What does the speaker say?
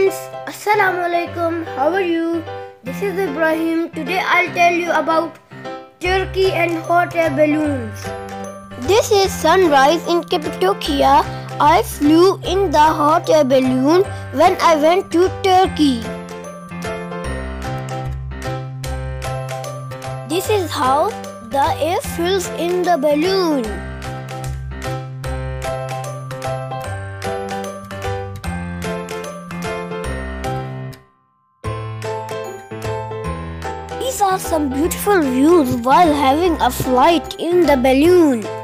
friends, Assalamualaikum. How are you? This is Ibrahim. Today I'll tell you about Turkey and hot air balloons. This is sunrise in Cappadocia. I flew in the hot air balloon when I went to Turkey. This is how the air fills in the balloon. These are some beautiful views while having a flight in the balloon.